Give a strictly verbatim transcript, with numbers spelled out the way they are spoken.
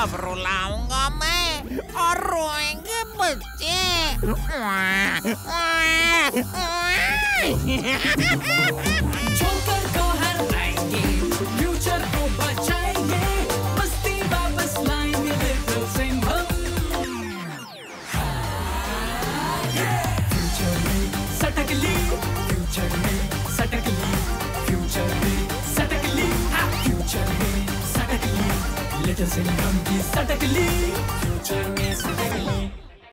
अब रुलाऊंगा मैं और रोएंगे बच्चे। जोकर को हराएंगे, फ्यूचर को बचाएंगे, मस्ती वापस लाएंगे लिटिल सिंघम। फ्यूचर में सटक ली, फ्यूचर में सटक ली, फ्यूचर में सटक ली, फ्यूचर में सटक ली, लिटिल सिंघम की सटक ली।